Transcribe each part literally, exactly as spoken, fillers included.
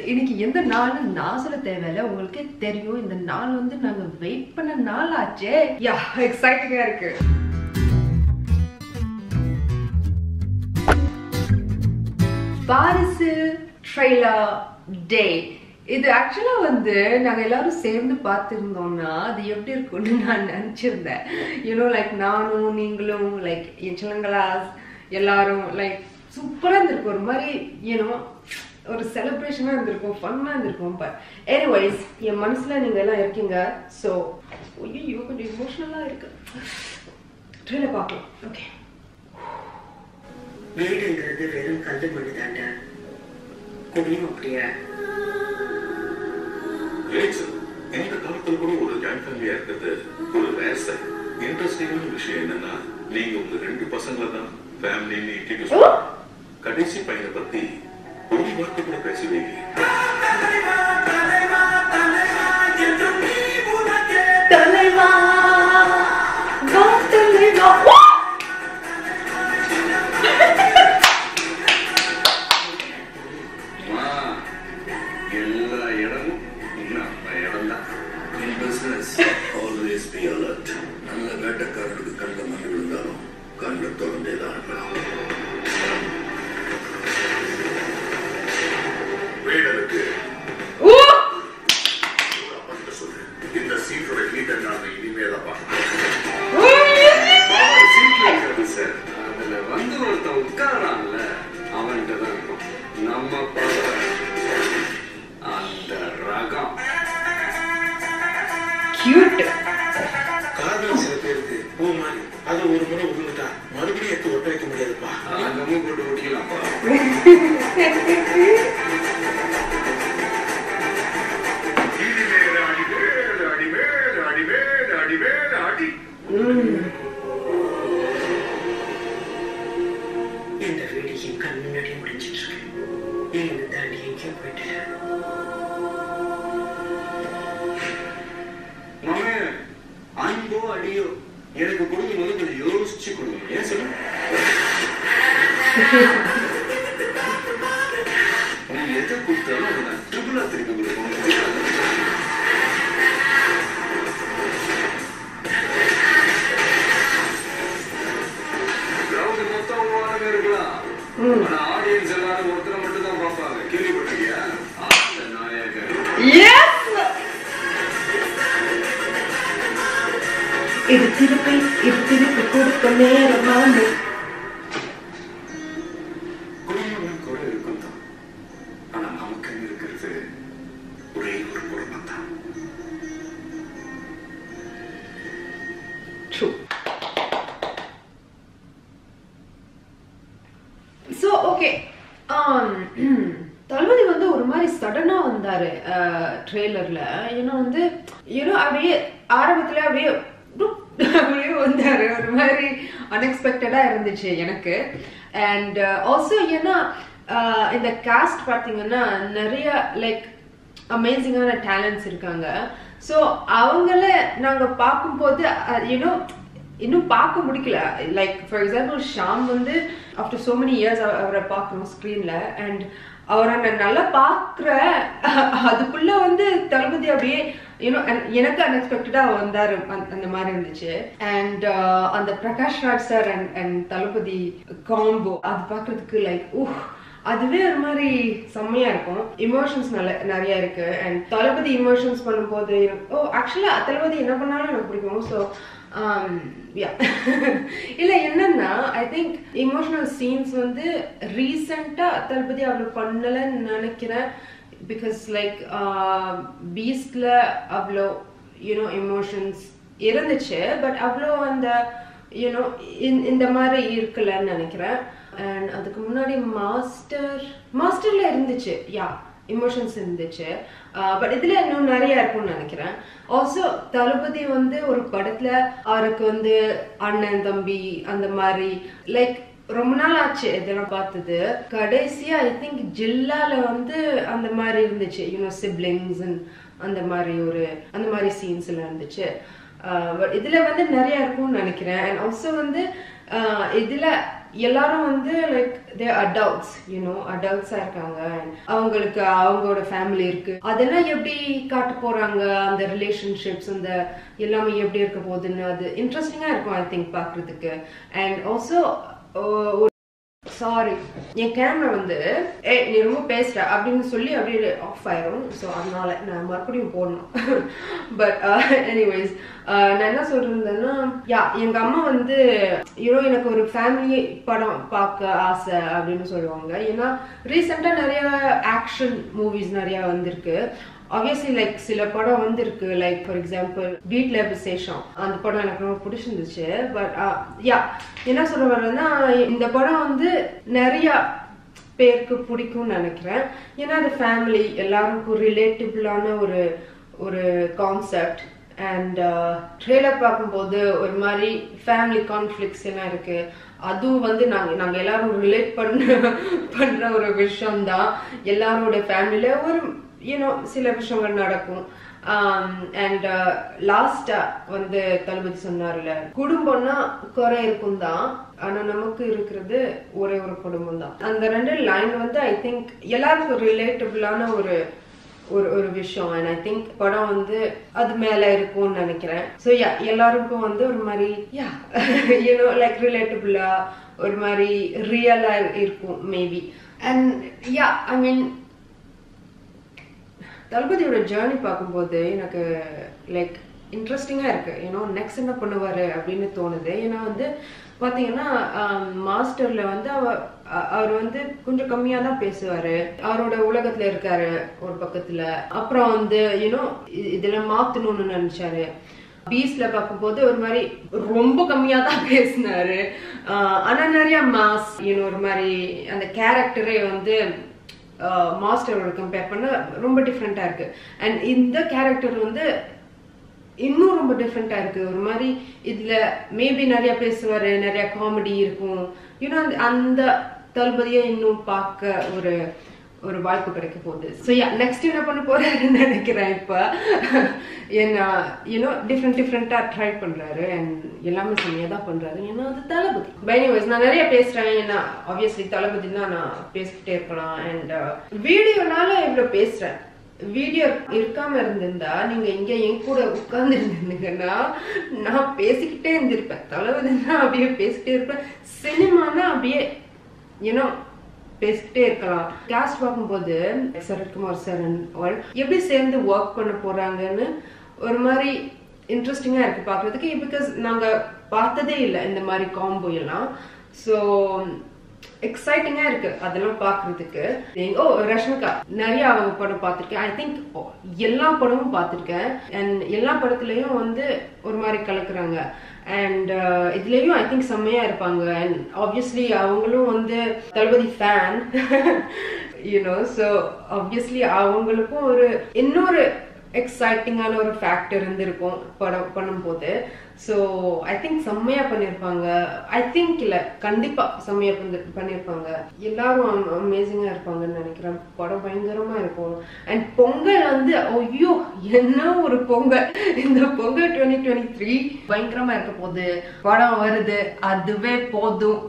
இன்னைக்கு எந்த நாள் நான் சொல்ல தேவையில்ல, உங்களுக்கு தெரியும். இந்த நாள் வந்து நாங்க வெயிட் பண்ண நாள் ஆச்சே. யா, எக்ஸைட்டிங்கா இருக்கு. வாரிசு ட்ரெய்லர் டே. இது ஆக்சுவலா வந்து நாங்க எல்லாரும் சேர்ந்து பார்த்துருந்தோம்னா அது எப்படி இருக்கும்னு நான் நினைச்சிருந்தேன். யூனோ லைக் நானும் நீங்களும் லைக் என் chellon-galaas எல்லாரும் லைக் சூப்பரா இருந்திருக்கும். ஒரு மாதிரி யூனோ ஒரு செலிப்ரேஷனா இருந்திருக்கும், ஃபன்னா இருந்திருக்கும். பட் எனிவைஸ் என் மனசுல நீங்க எல்லாம் இருக்கீங்க. ஸோ ஐயோ கொஞ்சம் இமோஷனலா இருக்கு. ட்ரெய்லர் பார்க்கலாம். ஓகே. வீடுங்கிறது வெறும் கல்லு மண்ணு தாண்டா, குடியும் அப்படியா? இந்த காலத்துல கூட ஒரு ஜாயிண்ட் ஃபேமிலியா இருக்கிறது ஒரு ரேர். இன்ட்ரெஸ்டிங்கான விஷயம் என்னன்னா, நீங்க உங்க ரெண்டு பசங்களை தான் ஃபேமிலின்னு இன்ட்ரோடியூஸ் பண்ணுங்க. கடைசி பையனை பத்தி ஒரு வார்த்தை கூட பேசுவீங்க. எல்லா இடமும் நம்ம இடம் தான். Always be alert. நல்ல வேட்டக்காரருக்கு கண்ட மணி விழுந்தாலும் கண்ணை திறந்தே தான் இருக்கணும். வேடனுக்கு சொல்லு, இந்த சீட்டோட லீடர் நாங்க இனிமேதான் பார்க்கணும். சார் அதுல வந்து ஒருத்தன் உட்காரான்ல, அவன்கிட்ட தான் இருக்கும் நம்ம அந்த ரகம். கியூட். காதல் சில பேருக்கு பூ மாதிரி, அதை ஒரு முறை விழுந்துட்டா மறுபடியும் எடுத்து ஒட்ட வைக்க முடியாதுப்பா. அங்கமும் போட்டு ஒட்டிக்கலாம்ப்பா. இந்த வீடு என் கண் முன்னாடி முடிஞ்சிட்டு இருக்கு. இங்க தாண்டி எங்கேயும் போயிட்டு மாமே அன்போ அடியோ எனக்கு கொடுக்கும் போது கொஞ்சம் யோசிச்சு கொடுங்க. ஏன் சொல்லு, நீ எதை கொடுத்தாலும் அதை நான் ட்ரிபிளா திருப்பி கொடுக்கணும். கிரவுண்ட் மொத்தம் ஓரங்க இருக்கலாம், ஆனா ஆடியன்ஸ் எல்லாரும் ஒருத்தரை மட்டும் தான் பார்ப்பாங்க. கேள்விப்பட்டிருக்கியா? அந்த நாயகன் இது திருப்பி இது திருப்பி கொடுக்க நேரமான குடும்பம் கூட இருக்கும் தான். ஆனா நமக்கு இருக்கிறது ஒரே ஒரு குடும்பம் தான். So okay. தளபதி வந்து ஒரு மாதிரி சடனா வந்தாரு ட்ரெய்லர்ல. ஏன்னா வந்து ஏன்னா அப்படியே ஆரம்பத்துல அப்படியே அப்படியே வந்தாரு. ஒரு மாதிரி அன்எக்ஸ்பெக்டடா இருந்துச்சு எனக்கு. அண்ட் ஆல்சோ ஏன்னா இந்த காஸ்ட் பார்த்தீங்கன்னா நிறைய லைக் அமேசிங்கான டேலண்ட்ஸ் இருக்காங்க. ஸோ அவங்கள நாங்கள் பார்க்கும்போது யூனோ இன்னும் பார்க்க முடிக்கல. லைக் ஃபார் எக்ஸாம்பிள் ஷாம் வந்து ஆஃப்டர் சோ மெனி இயர்ஸ் அவரை பார்க்கணும் ஸ்க்ரீன்ல. அண்ட் அவரை நான் நல்லா பார்க்குற அதுக்குள்ள வந்து தளபதி அப்படியே யூனோ எனக்கு அன்எக்ஸ்பெக்டடா வந்தாரு. அந்த மாதிரி இருந்துச்சு. அண்ட் அந்த Prakash Raj sir and and Thalapathy combo அது பார்க்கறதுக்கு லைக் ஊஹ் அதுவே ஒரு மாதிரி செம்மையா இருக்கும். இமோஷன்ஸ் நல்ல நிறைய இருக்கு. அண்ட் தளபதி இமோஷன்ஸ் பண்ணும்போது ஓ ஆக்சுவலா தளபதி என்ன பண்ணாலும் எனக்கு பிடிக்கும். ஸோ இல்ல என்னன்னா ஐ திங்க் இமோஷனல் சீன்ஸ் வந்து ரீசெண்டா தளபதி அவ்வளவு பண்ணலன்னு நினைக்கிறேன். பிகாஸ் லைக் பீஸ்ட்ல அவ்வளோ யூனோ எமோஷன்ஸ் இருந்துச்சு, பட் அவ்வளோ அந்த யூனோ இந்த மாதிரி இருக்கலன்னு நினைக்கிறேன். அண்ட் அதுக்கு முன்னாடி மாஸ்டர் மாஸ்டர்ல இருந்துச்சு, யா இமோஷன்ஸ் இருந்துச்சு. பட் இதுல இன்னும் நிறைய இருக்கும்னு நினைக்கிறேன். ஆல்சோ தளபதி வந்து ஒரு படத்துல அவருக்கு வந்து அண்ணன் தம்பி அந்த மாதிரி லைக் ரொம்ப நாள் ஆச்சு இதெல்லாம் பார்த்தது. கடைசியா ஐ திங்க் ஜில்லால வந்து அந்த மாதிரி இருந்துச்சு யூனோ சிப்ளிங்ஸ் அந்த மாதிரி ஒரு அந்த மாதிரி சீன்ஸ் எல்லாம் இருந்துச்சு. பட் இதுல வந்து நிறைய இருக்கும்னு நினைக்கிறேன். அண்ட் ஆல்சோ வந்து இதுல எல்லாரும் வந்து லைக் தே அடல்ட்ஸ் யூனோ அடல்ட்ஸா இருக்காங்க அவங்களுக்கு அவங்களோட ஃபேமிலி இருக்கு அதெல்லாம் எப்படி காட்ட போறாங்க அந்த ரிலேஷன்ஷிப்ஸ் அந்த எல்லாமே எப்படி இருக்க போகுதுன்னு அது இன்ட்ரெஸ்டிங்கா இருக்கும் ஐ திங்க் பாக்குறதுக்கு அண்ட் ஆல்சோ சாரி என் கேமரா வந்து ஏ நீ ரொம்ப பேசுற அப்படின்னு சொல்லி அப்படியே ஆஃப் ஆயிரும் ஸோ அதனால நான் மறுபடியும் போடணும் பட் எனிவேஸ் நான் என்ன சொல்றேன்னா யா எங்க அம்மா வந்து யூனோ எனக்கு ஒரு ஃபேமிலி படம் பார்க்க ஆசை அப்படின்னு சொல்லுவாங்க ஏன்னா ரீசெண்டா நிறைய ஆக்ஷன் மூவிஸ் நிறைய வந்திருக்கு obviously like சில படம் வந்திருக்கு லைக் ஃபார் எக்ஸாம்பிள் வீட்ல விசேஷம் அந்த படம் எனக்கு ரொம்ப பிடிச்சிருந்துச்சு பட் யா என்ன சொல்ல வரேன்னா இந்த படம் வந்து நிறைய பேருக்கு பிடிக்கும்னு நினைக்கிறேன் ஏன்னா அது ஃபேமிலி எல்லாருக்கும் ரிலேட்டிபிளான ஒரு ஒரு கான்செப்ட் அண்ட் ட்ரெய்லர் பார்க்கும்போது ஒரு மாதிரி ஃபேமிலி கான்ஃப்ளிக்ஸ் எல்லாம் இருக்கு அதுவும் வந்து நாங்க நாங்க எல்லாரும் ரிலேட் பண்ண பண்ற ஒரு விஷயம் தான் எல்லாரோட ஃபேமிலியில ஒரு யூனோ சில விஷயங்கள் நடக்கும் அண்ட் லாஸ்டா வந்து தளபதி சொன்னார்ல குடும்பம்னா குறை இருக்கும் தான் ஆனா நமக்கு இருக்கிறது ஒரே ஒரு குடும்பம் தான் அந்த ரெண்டு லைன் வந்து ஐ திங்க் எல்லாருக்கும் ரிலேட்டபிளான ஒரு ஒரு ஒரு விஷயம் அண்ட் ஐ திங்க் படம் வந்து அது மேல இருக்கும்னு நினைக்கிறேன் ஸோ யா எல்லாருக்கும் வந்து ஒரு மாதிரி யா யூனோ லைக் ரிலேட்டபிளா ஒரு மாதிரி ரியலா இருக்கும் மேபி அண்ட் யா ஐ மீன் தளபதியோட ஜேர்னி பார்க்கும்போது எனக்கு லைக் இன்ட்ரெஸ்டிங்கா இருக்கு ஏன்னா நெக்ஸ்ட் என்ன பண்ணுவாரு அப்படின்னு தோணுது ஏன்னா வந்து பாத்தீங்கன்னா மாஸ்டர்ல வந்து அவர் அவர் வந்து கொஞ்சம் கம்மியா தான் பேசுவாரு அவரோட உலகத்துல இருக்காரு ஒரு பக்கத்துல அப்புறம் வந்து யூனோ இதெல்லாம் மாத்தணும்னு நினைச்சாரு பீஸ்ல பார்க்கும்போது ஒரு மாதிரி ரொம்ப கம்மியா தான் பேசினாரு ஆனா நிறைய மாஸ் யூனோ ஒரு மாதிரி அந்த கேரக்டரே வந்து மாஸ்டரோட கம்பேர் பண்ண ரொம்ப டிஃப்ரெண்டா இருக்கு அண்ட் இந்த கேரக்டர் வந்து இன்னும் ரொம்ப டிஃப்ரெண்டா இருக்கு ஒரு மாதிரி இதுல மேபி நிறைய பேசுவாரு நிறைய காமெடி இருக்கும் யூனோ அந்த தளபதியை இன்னும் பார்க்க ஒரு ஒரு வாய்ப்பு கிடைக்க போகுது ஸோ யா நெக்ஸ்ட் என்ன பண்ண போறாருன்னு நினைக்கிறேன் இப்ப ஏன்னா யூனோ டிஃப்ரெண்ட் டிஃப்ரெண்டா ட்ரை பண்றாரு அண்ட் எல்லாமே செம்மையா தான் பண்றாரு ஏன்னா அது தளபதி பை எனிவேஸ் நான் நிறைய பேசுறேன் ஏன்னா ஆப்வியஸ்லி தளபதி தான் நான் பேசிக்கிட்டே இருக்கலாம் அண்ட் வீடியோனால இவ்வளவு பேசுறேன் வீடியோ இருக்காம இருந்திருந்தா நீங்க இங்க என் கூட உட்கார்ந்து இருந்தீங்கன்னா நான் பேசிக்கிட்டே இருந்திருப்பேன் தளபதினா அப்படியே பேசிக்கிட்டே இருப்பேன் சினிமானா அப்படியே யூனோ பேசிக்கிட்டே இருக்கலாம் காஸ்ட் பார்க்கும்போது சரத்குமார் சார் எப்படி சேர்ந்து ஒர்க் பண்ண போறாங்கன்னு ஒரு மாதிரி இன்ட்ரெஸ்டிங்கா இருக்கு பாக்குறதுக்கு பிகாஸ் நாங்க பார்த்ததே இல்லை இந்த மாதிரி காம்போ எல்லாம் ஸோ எக்ஸைட்டிங்கா இருக்கு அதெல்லாம் பாக்குறதுக்கு ஓ ரஷ்மிகா நிறைய அவங்க படம் பார்த்திருக்கேன் ஐ திங்க் எல்லா படமும் பார்த்திருக்கேன் அண்ட் எல்லா படத்துலயும் வந்து ஒரு மாதிரி கலக்குறாங்க அண்ட் இதுலயும் ஐ திங்க் செம்மையா இருப்பாங்க அண்ட் ஆப்வியஸ்லி அவங்களும் வந்து Thalapathy fan you know so obviously அவங்களுக்கும் ஒரு இன்னொரு எக்ஸைட்டிங்கான ஒரு ஃபேக்டர் இருந்திருக்கும் படம் பண்ணும்போது ஸோ ஐ திங்க் செம்மையா பண்ணியிருப்பாங்க ஐ திங்க் இல்ல கண்டிப்பா செம்மையா பண்ணியிருப்பாங்க எல்லாரும் அமேசிங்கா இருப்பாங்கன்னு நினைக்கிறேன் படம் பயங்கரமா இருக்கும் அண்ட் பொங்கல் வந்து ஐயோ என்ன ஒரு பொங்கல் இந்த பொங்கல் டுவெண்ட்டி டுவெண்ட்டி த்ரீ பயங்கரமா இருக்க போகுது படம் வருது அதுவே போதும்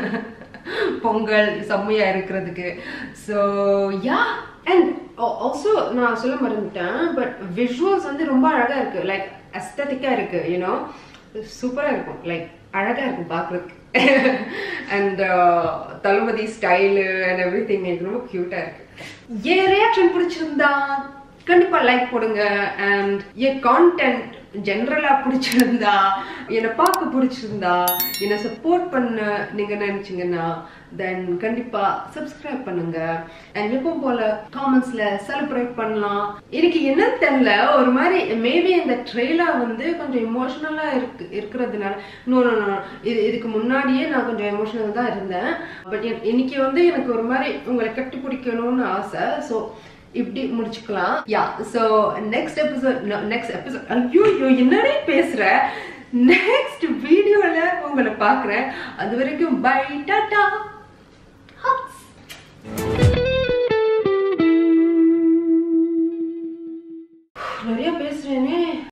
பொங்கல் செம்மையா இருக்கிறதுக்கு ஸோ யா அண்ட் ஆல்சோ நான் சொல்ல மறந்துட்டேன் பட் விஷுவல்ஸ் வந்து ரொம்ப அழகா இருக்கு லைக் அஸ்தட்டிக்கா இருக்கு யூனோ சூப்பரா இருக்கும் லைக் அழகா இருக்கும் பாக்குறதுக்கு and Thalapathy style and everything எனக்கு ரொம்ப கியூட்டா இருக்கு என் ரியாக்ஷன் பிடிச்சிருந்தா கண்டிப்பா லைக் போடுங்க அண்ட் என் கான்டென்ட் ஜெனரலா பிடிச்சிருந்தா என்னை பார்க்க பிடிச்சிருந்தா என்னை சப்போர்ட் பண்ண நீங்க நினைச்சீங்கன்னா தென் கண்டிப்பா சப்ஸ்கிரைப் பண்ணுங்க அண்ட் எப்பவும் போல காமெண்ட்ஸ்ல செலிப்ரேட் பண்ணலாம் எனக்கு என்னன்னு தெரியல ஒரு மாதிரி மேபி இந்த ட்ரெய்லர் வந்து கொஞ்சம் இமோஷனலா இருக்கு இருக்கிறதுனால நோ நோ நோ இது இதுக்கு முன்னாடியே நான் கொஞ்சம் எமோஷனல் தான் இருந்தேன் பட் இன்னைக்கு வந்து எனக்கு ஒரு மாதிரி உங்களை கட்டி பிடிக்கணும்னு ஆசை ஸோ இப்படி முடிச்சுக்கலாம் yeah so next episode next episode ஐயோ என்னடே பேசுற நெக்ஸ்ட் வீடியோல உங்களை பாக்குறேன் அது வரைக்கும் பை டாடா நிறைய பேசுறேனே